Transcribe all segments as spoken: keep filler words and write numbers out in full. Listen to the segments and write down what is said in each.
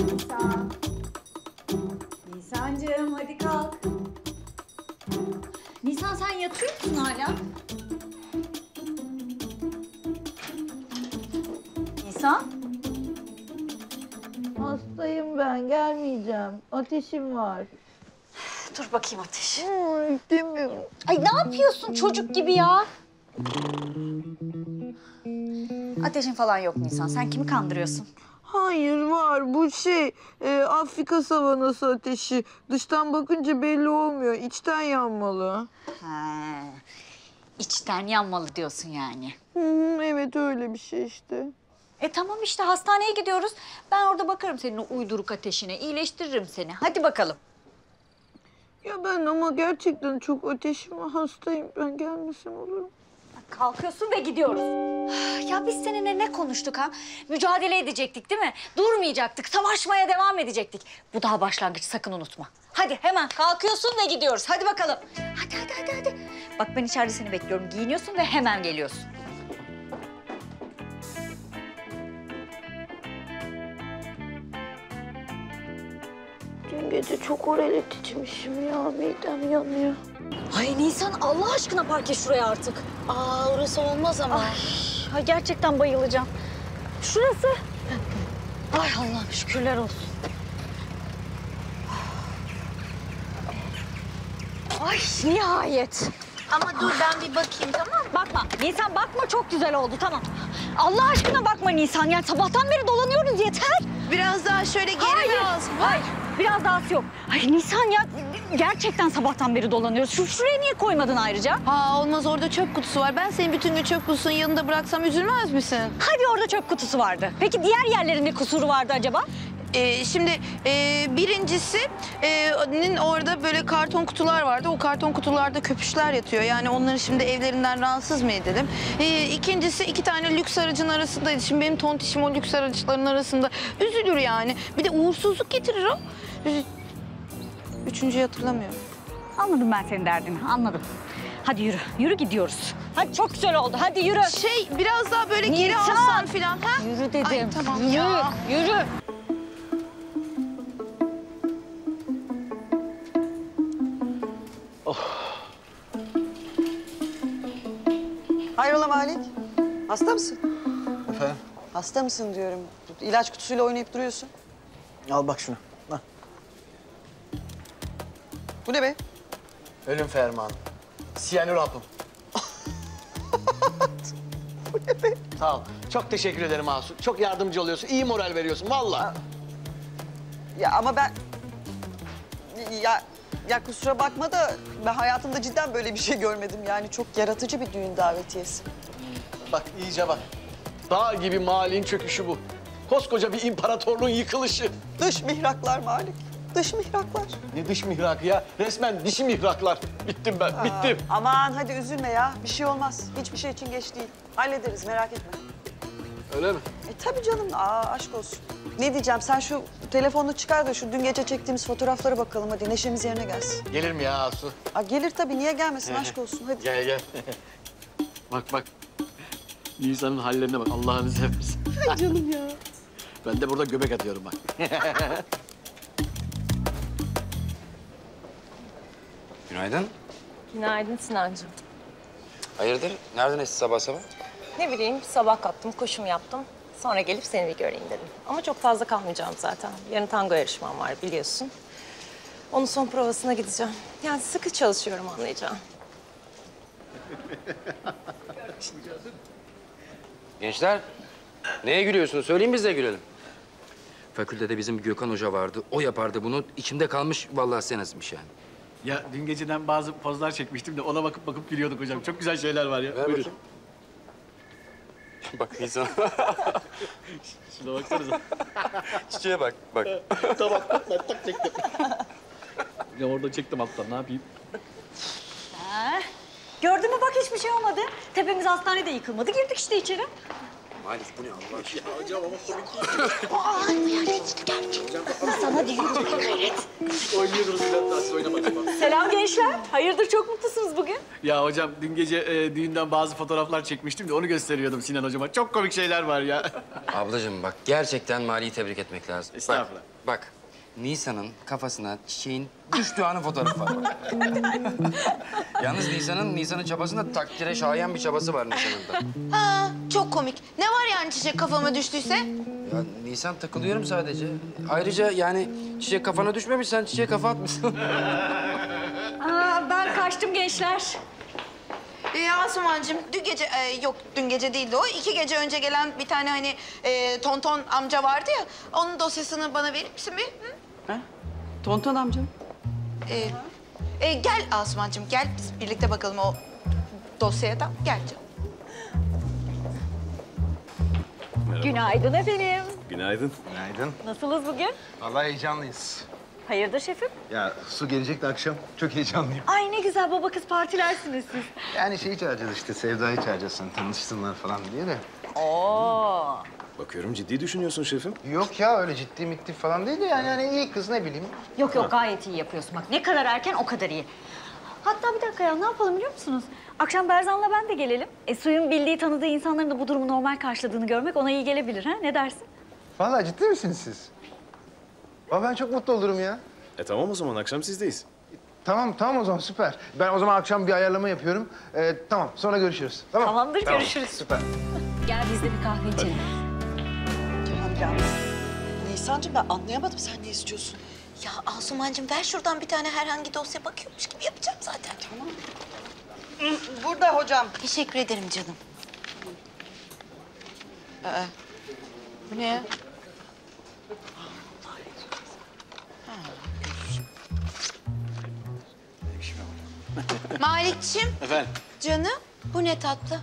Nisan. Nisancığım hadi kalk. Nisan sen yatıyor musun hala? Nisan? Hastayım ben, gelmeyeceğim. Ateşim var. Dur bakayım Ateş. Hmm, istemiyorum. Ay ne yapıyorsun çocuk gibi ya? Ateşin falan yok Nisan. Sen kimi kandırıyorsun? Hayır var, bu şey e, Afrika savanası ateşi. Dıştan bakınca belli olmuyor, içten yanmalı. Ha, içten yanmalı diyorsun yani. Hı hı, evet öyle bir şey işte. E tamam işte hastaneye gidiyoruz. Ben orada bakarım senin o uyduruk ateşine. İyileştiririm seni. Hadi bakalım. Ya ben ama gerçekten çok ateşim var, hastayım. Ben gelmesem olur mu? Kalkıyorsun ve gidiyoruz. Ya biz seninle ne konuştuk ha? Mücadele edecektik değil mi? Durmayacaktık, savaşmaya devam edecektik. Bu daha başlangıç, sakın unutma. Hadi hemen kalkıyorsun ve gidiyoruz. Hadi bakalım. Hadi hadi hadi hadi. Bak ben içeride seni bekliyorum. Giyiniyorsun ve hemen geliyorsun. Dün gece çok oralet içmişim ya, midem yanıyor. Ay Nisan Allah aşkına park et şuraya artık. Aa, orası olmaz ama. Ay, ay gerçekten bayılacağım. Şurası. Ay Allah'ım şükürler olsun. Ay nihayet. Ama dur ben bir bakayım, tamam mı? Bakma Nisan bakma, çok güzel oldu tamam. Allah aşkına bakma Nisan, yani sabahtan beri dolanıyoruz yeter. Biraz daha şöyle geri Hayır, lazım. hayır. Biraz daha yok. Ay Nisan ya gerçekten sabahtan beri dolanıyoruz. Şu şuraya niye koymadın ayrıca? Ha olmaz, orada çöp kutusu var. Ben seni bütün gün çöp kutusunun yanında bıraksam üzülmez misin? Hadi orada çöp kutusu vardı. Peki diğer yerlerinde kusuru vardı acaba? Ee, şimdi e, birincisi e, nin orada böyle karton kutular vardı. O karton kutularda köpüşler yatıyor. Yani onları şimdi evlerinden rahatsız mı edelim? Ee, ikincisi iki tane lüks aracın arasındaydı. Şimdi benim tontişim o lüks araçların arasında üzülür yani. Bir de uğursuzluk getirir o. Ee, Üçüncüyü hatırlamıyorum. Anladım ben senin derdini, anladım. Hadi yürü, yürü gidiyoruz. Hadi çok güzel oldu, hadi yürü. Şey biraz daha böyle geri Nisan! alsan falan. Ha? Yürü dedim. Ay, tamam yürü, ya. yürü. Hayrola Malik? Hasta mısın? Efendim? Hasta mısın diyorum. İlaç kutusuyla oynayıp duruyorsun. Al bak şunu. Al. Bu ne be? Ölüm fermanı. Siyanür hapım. Bu ne be? Sağ ol. Çok teşekkür ederim Asu. Çok yardımcı oluyorsun. İyi moral veriyorsun vallahi. Ya ama ben... Ya, ya kusura bakma da ben hayatımda cidden böyle bir şey görmedim. Yani çok yaratıcı bir düğün davetiyesi. Bak iyice bak. Dağ gibi Malik'in çöküşü bu. Koskoca bir imparatorluğun yıkılışı. Dış mihraklar Malik. Dış mihraklar. Ne dış mihrakı ya? Resmen dişi mihraklar. Bittim ben, Aa, bittim. aman hadi üzülme ya. Bir şey olmaz. Hiçbir şey için geç değil. Hallederiz, merak etme. Öyle mi? E tabii canım. Aa, aşk olsun. Ne diyeceğim, sen şu telefonunu çıkar da şu dün gece çektiğimiz fotoğraflara bakalım. Hadi neşemiz yerine gelsin. Gelir mi ya Asu? Aa, gelir tabii. Niye gelmesin? Aşk olsun. Hadi. Gel gel. Bak bak. Nisan'ın hallerine bak. Allah'ını seversen. Ay canım ya. Ben de burada göbek atıyorum bak. Günaydın. Günaydın Sinancığım. Hayırdır? Nereden esti sabah sabah? Ne bileyim sabah kalktım, koşum yaptım. Sonra gelip seni bir göreyim dedim. Ama çok fazla kalmayacağım zaten. Yarın tango yarışmam var biliyorsun. Onun son provasına gideceğim. Yani sıkı çalışıyorum anlayacağım. Gençler, neye gülüyorsunuz? Söyleyin biz de gülelim. Fakültede bizim Gökhan Hoca vardı. O yapardı bunu. İçimde kalmış vallahi senezmiş yani. Ya dün geceden bazı pozlar çekmiştim de ona bakıp bakıp gülüyorduk hocam. Çok güzel şeyler var ya. Ver Buyurun. bakayım. Bak insan. Şuna baksanıza. Çiçeğe bak, bak. Tamam, ben tak çektim. Ya orada çektim alttan, ne yapayım? Ha, gördün mü bak hiçbir şey olmadı. Tepemiz hastanede yıkılmadı. Girdik işte içeri. Malik bu ne Allah aşkına? Hocam ama komik Sana değil. oynuyordunuz Bülent daha siz oynamadınız. Selam gençler. Hayırdır çok mutlusunuz bugün? Ya hocam dün gece e, düğünden bazı fotoğraflar çekmiştim de onu gösteriyordum Sinan hocama. Çok komik şeyler var ya. Ablacığım bak gerçekten Mali'yi tebrik etmek lazım. Estağfurullah. Bak, bak Nisan'ın kafasına çiçeğin düştüğü anın fotoğrafı var. Yalnız Nisan'ın Nisan'ın çabasında takdire şayan bir çabası var Nisan'ın da. Ha, çok komik. Ne var yani çiçek kafama düştüyse? Ya Nisan takılıyorum sadece. Ayrıca yani çiçek kafana düşmemiş, sen çiçeğe kafa atmışsın. Aa, ben kaçtım gençler. Ee, Asumancığım, dün gece, e, yok dün gece değildi o. İki gece önce gelen bir tane hani e, tonton amca vardı ya. Onun dosyasını bana verir misin bir? Hı? Ha? Tonton amcam. Ee, e, gel Asumancığım, gel biz birlikte bakalım o dosyaya da. Gel canım. Günaydın efendim. Günaydın. Günaydın. Nasılsınız bugün? Vallahi heyecanlıyız. Hayırdır şefim? Ya su gelecek de akşam. Çok heyecanlıyım. Ay ne güzel baba kız partilersiniz siz. Yani şeyi çağıracağız işte, Sevda'yı çağıracağız sen tanışsınlar falan diye de. Oo. Bakıyorum ciddi düşünüyorsun şefim. Yok ya öyle ciddi mitti falan değil de yani hani iyi kız ne bileyim. Yok yok gayet iyi yapıyorsun bak. Ne kadar erken o kadar iyi. Hatta bir dakika ya ne yapalım biliyor musunuz? Akşam Berzan'la ben de gelelim. E, suyun bildiği tanıdığı insanların da bu durumu normal karşıladığını görmek ona iyi gelebilir ha? Ne dersin? Vallahi ciddi misiniz siz? Vallahi ben çok mutlu olurum ya. E tamam o zaman akşam sizdeyiz. Tamam tamam o zaman süper. Ben o zaman akşam bir ayarlama yapıyorum. Ee, tamam sonra görüşürüz. Tamam. Tamamdır görüşürüz. Süper. Gel biz de bir kahve içelim. Ya biraz. Nisan'cığım ben anlayamadım sen ne istiyorsun? Ya Asumancığım ver şuradan bir tane herhangi dosya bakıyormuş gibi yapacağım zaten. Tamam. Burada hocam. Teşekkür ederim canım. Aa, bu ne ya? Malikçim, Efendim? canım bu ne tatlı?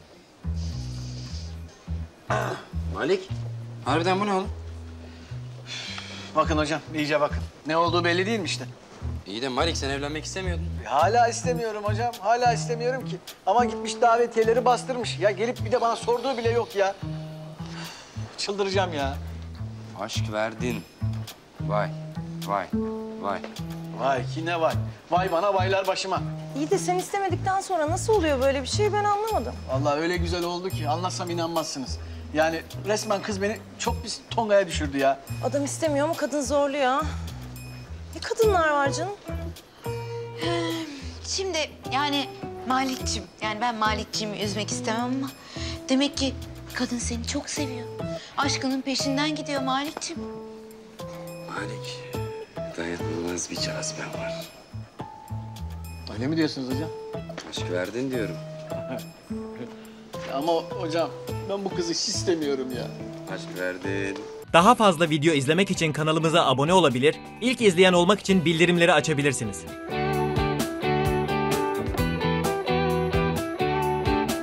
Malik, harbiden bu ne oğlum? Bakın hocam iyice bakın. Ne olduğu belli değil mi işte? İyi de Malik sen evlenmek istemiyordun. Hala istemiyorum hocam. Hala istemiyorum ki. Ama gitmiş davetiyeleri bastırmış. Ya gelip bir de bana sorduğu bile yok ya. Çıldıracağım ya. Aşk verdin. Vay, vay, vay. Vay ki ne vay. Vay bana vaylar başıma. İyi de sen istemedikten sonra nasıl oluyor böyle bir şey ben anlamadım. Vallahi öyle güzel oldu ki anlatsam inanmazsınız. Yani resmen kız beni çok bir tongaya düşürdü ya. Adam istemiyor ama kadın zorluyor. Ne kadınlar var canım? Şimdi yani Malikçim, yani ben Malikçiğimi üzmek istemem ama demek ki kadın seni çok seviyor. Aşkının peşinden gidiyor Malikçim. Malik, dayanılmaz bir cazibem var. Öyle mi diyorsunuz hocam? Aşk verdin diyorum. Ama hocam ben bu kızı hiç istemiyorum ya. Aşk verdin. Daha fazla video izlemek için kanalımıza abone olabilir, ilk izleyen olmak için bildirimleri açabilirsiniz.